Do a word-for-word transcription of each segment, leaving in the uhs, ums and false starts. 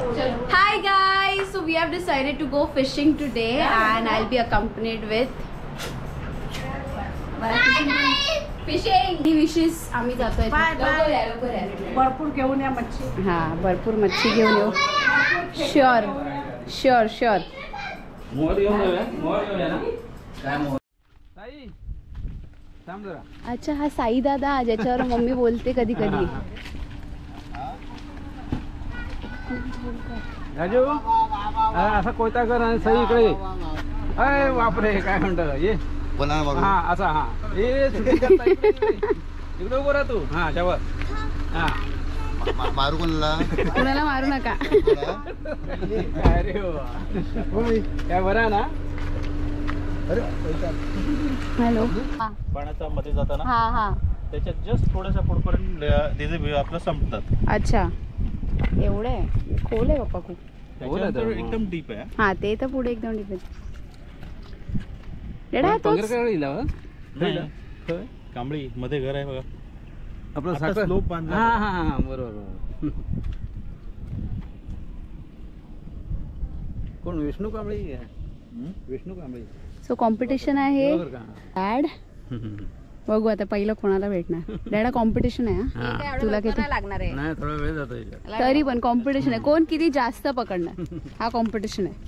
Hi guys, so we have decided to go fishing today and I'll be accompanied with fishing. The wishes आम्ही जातोय. भरपूर घेऊन या मच्छी. हा भरपूर मच्छी घेऊन येऊ. Sure, sure, sure. मोर घेऊन येऊया. मोर घेऊया ना. काय मोर? ताई. थांब जरा. अच्छा हा साई दादा ज्याच्यावर मम्मी बोलते कधी कधी. राजू असा कोयता कर आणि सई इकडे अय बापरे काय म्हणतात ये हा असा हा ए सुट्टी करता इकडे इकडे उभं राहा तू हा त्यावर हा मारू कोणाला कुणाला मारू नका. काय रे काय बरं ना. हॅलो पाण्याच्या मध्ये जाताना हा हा त्याच्यात जस्ट थोड्याशा पुढपर्यंत त्याचे आपलं संपतात. अच्छा एवढे खोल आहे पप्पा खूप. एकदम डीप आहे. हा ते तर पुढे एकदम डिपेंड. डेडा तोच कांबळी मध्ये घर आहे बघा आपलं आता स्लोप बांधला. हा हा हा बरोबर. कोण विष्णू कांबळी आहे विष्णू कांबळी. सो कॉम्पिटिशन आहे ऍड बघू आता पहिलं कोणाला भेटणार. डॅडा कॉम्पिटिशन आहे हा. तुला किती लागणार आहे. नाही थोडा वेळ जातो तरी पण कॉम्पिटिशन आहे कोण किती जास्त पकडणार हा कॉम्पिटिशन आहे.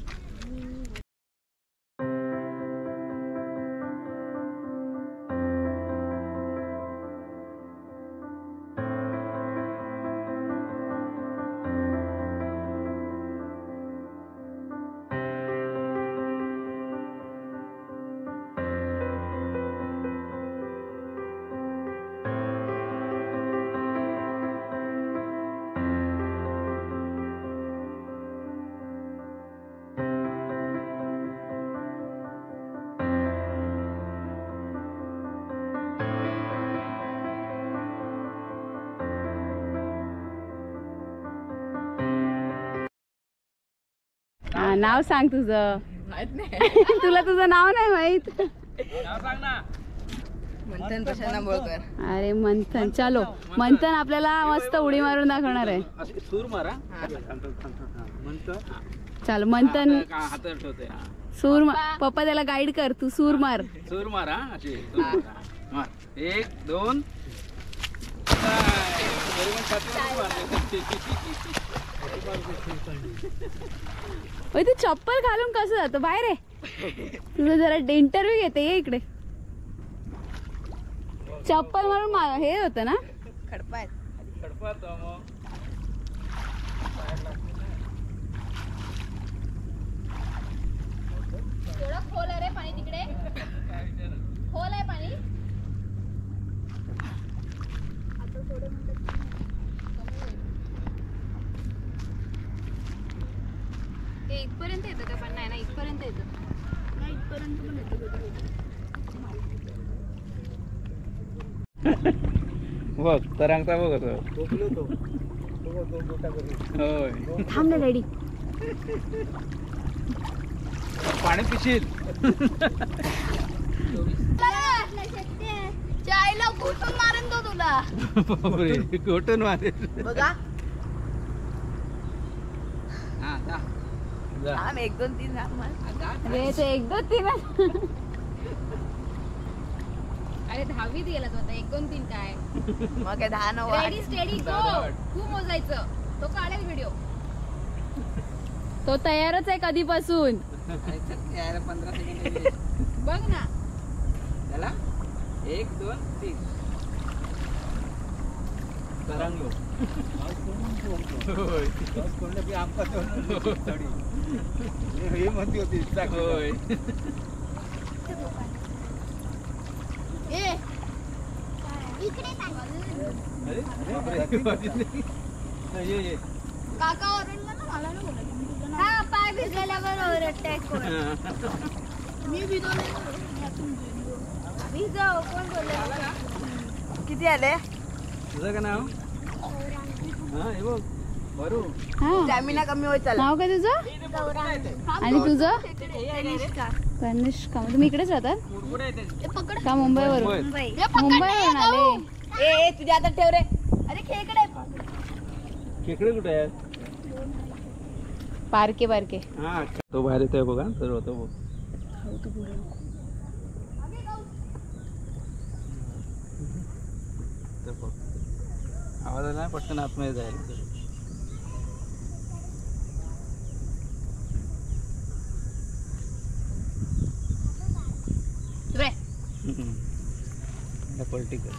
नाव सांग तुझं. तुला तुझं नाव नाही माहित. मंथन प्रशांत बोलकर. अरे मंथन चलो मंथन आपल्याला मस्त उडी मारून दाखवणार आहे. सूर मारा चल मंथन हातात ठेवते सूर मार. पप्पा त्याला गाईड कर तू सूर मार. सूर मारा अशी मार एक दोन तू चप्पल घालून कसं जातो बाहेर आहे. तुझं जरा इंटरव्ह्यू घेते ये इकडे. चप्पल मारून हे होतं ना खडपा खडपा थोडं खोल आहे रे पाणी तिकडे. खोल आहे पाणी. इथपर्यंत येतं का पण नाही ना इथपर्यंत येतं नाही इथपर्यंत पण येतं. बघ तरंगता बघ थांब ना डॅडी पाणी पिशील. चायला घोटून मारेन तो तुला. बापरे घोटून मारेल बघा. हा एक दोन तीन अरे ते एक दोन तीन अरे दहावीत गेला तो आता. एक दोन तीन काय मग काय दहा नऊ. Ready steady go. खूप मोजायचं. तो काढेल व्हिडिओ. तो तयारच आहे कधीपासून. पंधरा सेकंड बघ ना त्याला एक दोन तीन तरंगलो. हे म्हणती होती होय. काका ओरडला ना मला नाही बोलायचं. हा पाय भिजलेल्यावर ओरडते मी भिजवले भिजव कोण बोलला. किती आले तुझं का नाव. हा हे बघ बरू स्टॅमिना कमी होत चालला. नाव काय तुझं आणि तुझं कनिष्का. तुम्ही इकडेच राहतात का मुंबईवरून. मुंबईवरून आले. ए तुझ्या हातात ठेव रे. अरे खेकडे खेकडे कुठे आहेत. बारके बारके. हा तो बाहेर येतोय बघा तर होतो बघ. आवाज आला पटकन आतमध्ये जायला. पलटी कर.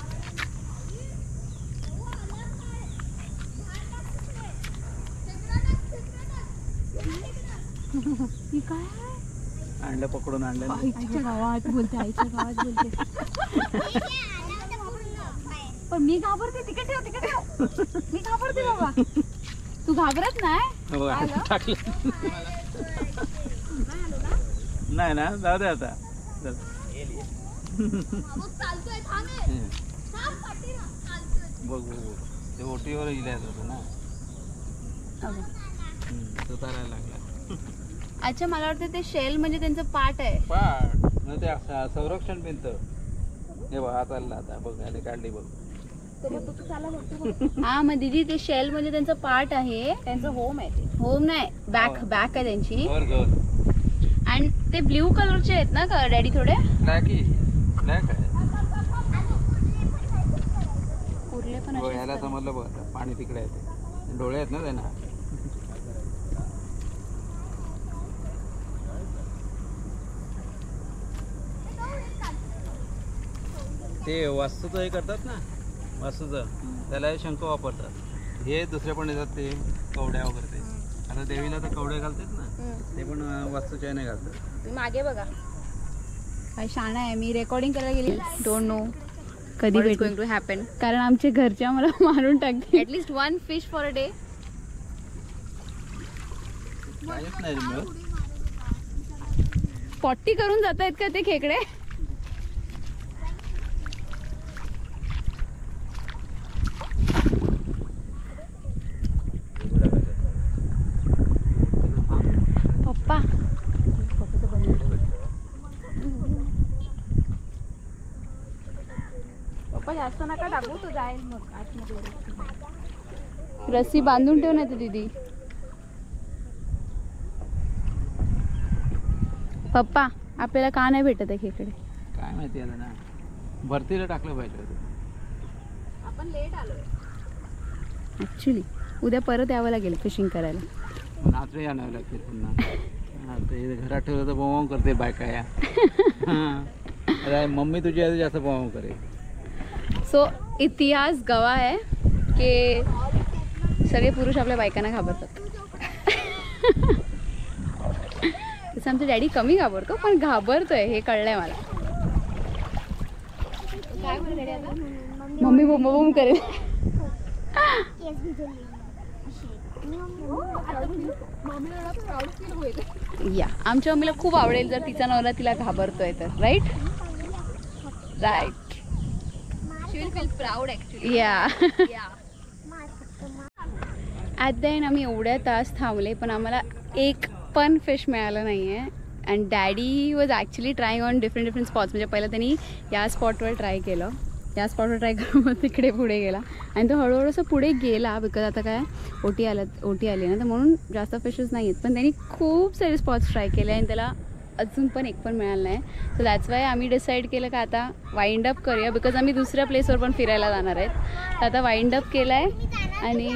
आणलं पकडून आणलं. आईच्या गावात बोलते आईच्या गावात बोलते. पण मी घाबरते. तिकडे ठेव तिकडे ठेव. मी घाबरते बाबा. तू घाबरत नाही. टाकलं नाही ना. जाऊ दे आता. बघ ते ओटीवर इलायच होतं ना. तो तारायला लागला. अच्छा मला वाटतं ते शेल म्हणजे त्यांचं पाठ आहे. पाठ म्हणजे ते संरक्षण भिंत. हे बघ हात आला आता बघ. आणि काढली बघ. हा मग दीदी ते शेल म्हणजे त्यांचं पार्ट आहे. त्यांचं होम आहे. होम नाही बॅक बॅक आहे त्यांची. आणि ते ब्ल्यू कलरचे आहेत ना का डॅडी थोडे. ब्लॅक ब्लॅक आहे. उरले पण याला समजलं बघ आता. पाणी तिकडे आहे. डोळे आहेत ना त्यांना. ते वास्तूचं हे करतात ना. वास्तूचं त्याला हे शंख वापरतात. हे दुसरे पण येतात ते कवड्या वगैरे. ते आता देवीला तर कवड्या घालतात ना. ते पण वास्तूच्या नाही घालतात. मागे बघा काय शाणा आहे. मी रेकॉर्डिंग करायला गेली. डोंट नो कधी भेट गोइंग टू हॅपन. कारण आमचे घरच्या मला मारून टाकते. At least one fish for a day. काहीच नाही. पॉट्टी करून जात आहेत का ते खेकडे. पप्पा पप्पा जास्त नका टाकू. तो जाईल मग आतमध्ये. रस्सी बांधून ठेव नाही तर दीदी. पप्पा आपल्याला का नाही भेटत आहे खेकडे. काय माहिती आहे ना. भरतीला टाकलं पाहिजे. आपण लेट आलोय ऍक्च्युली. उद्या परत यावं लागेल फिशिंग करायला. नाचरे आणावं लागते पुन्हा. घरात ठेवलं तर बोंब करते बायका या. मम्मी तुझी आधी जास्त बोंब करे. सो इतिहास गवाह आहे की सगळे पुरुष आपल्या बायकांना घाबरतात. तसं आमचं डॅडी कमी घाबरतो पण घाबरतोय हे कळलंय मला. काय बोल डॅडी आता. मम्मी बोंब बोंब करेल. या आमच्या मम्मीला खूप आवडेल जर तिचा नवरा तिला घाबरतोय तर. Right right. She will feel proud actually. या ॲट द एंड आम्ही एवढ्या तास थांबले पण आम्हाला एक पण फिश मिळालं नाही आहे. And daddy was actually trying on different different spots. म्हणजे पहिलं त्यांनी या स्पॉटवर ट्राय केलं. या स्पॉटवर ट्राय करून मग तिकडे पुढे गेला. आणि तो हळूहळू असं पुढे गेला. बिकॉज आता काय ओटी आला ओटी आली ना तर म्हणून जास्त फिशेस नाही आहेत. पण त्यांनी खूप सारे स्पॉट्स ट्राय केले आणि त्याला अजून पण एक पण मिळालं नाही. सो दॅट्स वाय आम्ही डिसाईड केलं का आता वाइंड अप करूया. बिकॉज आम्ही दुसऱ्या प्लेसवर पण फिरायला जाणार आहेत. तर आता वाइंड अप केलं आहे आणि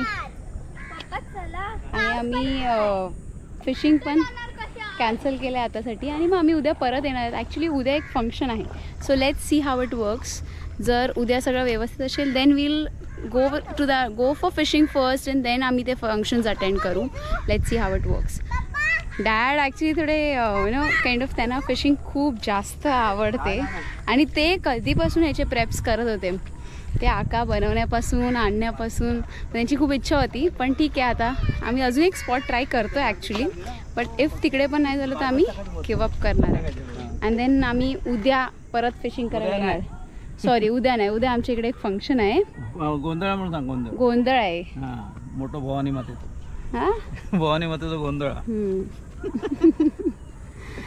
आणि आम्ही फिशिंग पण कॅन्सल केलं आहे आतासाठी. आणि मग आम्ही उद्या परत येणार आहेत. ॲक्च्युली उद्या एक फंक्शन आहे. So let's see how it works. जर उद्या सगळं व्यवस्थित असेल then will go to the go for fishing first and then आम्ही ते फंक्शन्स अटेंड करू. Let's see how it works. Dad actually थोडे यु नो काइंड ऑफ त्यांना फिशिंग खूप जास्त आवडते आणि ते कधीपासून ह्याचे प्रेप्स करत होते. ते आका बनवण्यापासून आणण्यापासून त्यांची खूप इच्छा होती. पण ठीक आहे आता आम्ही अजून एक स्पॉट ट्राय करतो आहे ॲक्च्युली. बट इफ तिकडे पण नाही झालं तर आम्ही गिवअप करणार आहे. अँड देन आम्ही उद्या परत फिशिंग करायला येणार. सॉरी उद्या नाही. उद्या आमच्या इकडे एक फंक्शन आहे. गोंधळ म्हणून सांग. गोंधळ गोंधळ आहे. मोठं भवानी मातेचं. हा भवानी मातेचं गोंधळ.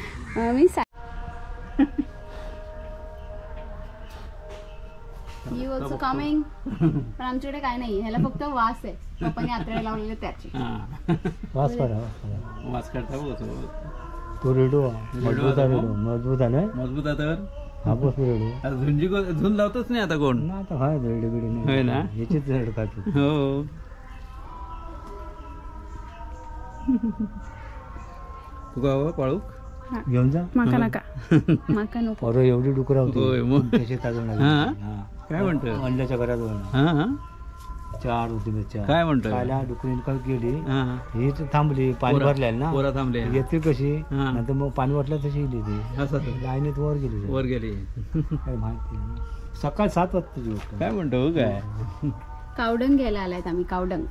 मी सा You ऑल्सो कमिंग. पण आमच्याकडे काय नाही, ह्याला फक्त वास आहे. पप्पाने आत्रे लावलेले त्याचे. वास करा वास करता बघ तो रेडो मजबूत आहे. रेडो मजबूत आहे ना, मजबूत आहे तर हा बस रेडो. आता झुंजी को- झुंज लावतोच नाही आता कोण. ना आता हाय रेडो बिडो होय नाही ना? याचीच रेडो खातो. हो तू का हो, पाळूक घेऊन जा. माका नका माका नको. अरे एवढी डुकरं होय, होती मग. त्याची ताजून हा? काय म्हणतो? अंड्याच्या घरात होणार. हा हा चार होती मी चार. काय म्हणतोय? खायला डुकरीने काय केली, हा ही तर थांबली पाणी पोरं- भरलेलं ना, पोरं थांबले. येते कशी हा. नंतर मग पाणी वाटलं तशी गेली ती असं असं. लाईनीत वर गेली. वर गेली. काय माहिती नाही. सकाळ सात वाजताची गोष्ट. काय म्हणतो हो काय कावडंग घ्यायला आलायत आम्ही. कावडंग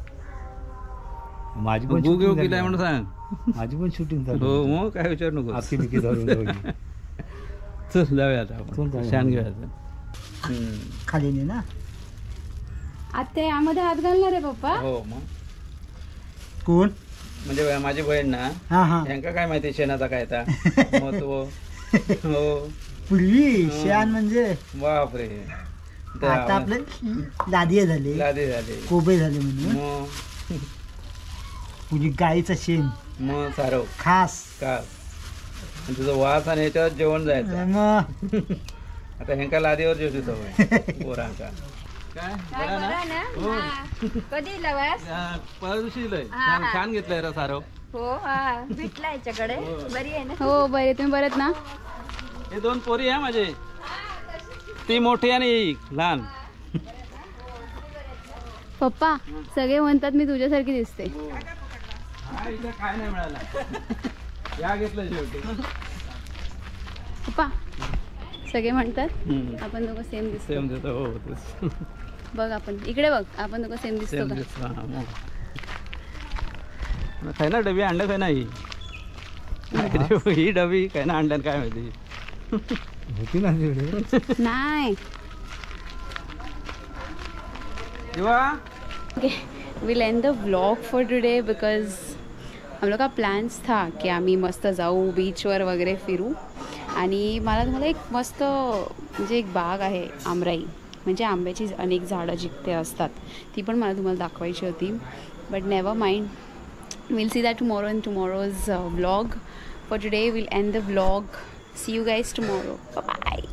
माझी पण गु घेऊ shooting गेलाय म्हणून झाली. सांग. माझी पण शूटिंग हो झाली. मग काय विचार नको. आखी बिकी धरून ठेवली. चल जाऊया आता चल आपण. जाऊया. शान घेऊया आता. हम्म. खाली नाही ना. आता यामध्ये हात घालणार आहे पप्पा. हो मग कोण? म्हणजे माझी बहीण ना, हा हा यांका काय माहिती शेणाचा काय आता महत्व. हो पूर्वी शान म्हणजे बापरे. ते आता आपण- आपले दादी झाले, लादे झाले कोबे झाले म्हणून. मग तुझी गाईचं शेण मग सारव खास. का आणि तुझं वास आणि ह्याच्यावर जेवण जायचं. मग आता ह्यांका लादीवर जेवते सवय पोरांका. काय बरं ना? हो. कधी लवास हा, परवा दिवशी लय छान छान घेतलंय रा सारव. हो हा भेटला याच्याकडे. बरी आहे ना. हो बरे, तुम्ही बरेत ना? हे दोन पोरी आहे माझे, ती मोठी आणि ही लहान. पप्पा सगळे म्हणतात मी तुझ्यासारखी दिसते. हा, इथं काय नाही मिळाला. या घेतलं शेवटी. पप्पा सगळे म्हणतात हम्म. आपण दोघं सेम दिसतो. सेम देतो. हो तेच. बघ आपण इकडे बघ, आपण दोघं सेम दिसतो सेम का? दिसतो. हा, मग. काय ना डबी अंड्यात आहे ना ही. ही डबी काय ना अंड्यात काय माहिती. होती ना तिकडे. नाही. जेव्हा okay will end the vlog for today because हम लोग का प्लॅन्स था की आम्ही मस्त जाऊ बीचवर वगैरे फिरू. आणि मला तुम्हाला एक मस्त म्हणजे एक बाग आहे आमराई, म्हणजे आंब्याची अनेक झाडं जिथे असतात ती पण मला तुम्हाला दाखवायची होती. But never mind, will see that tomorrow in tomorrow's vlog. For today will end the vlog. See you guys tomorrow. Bye.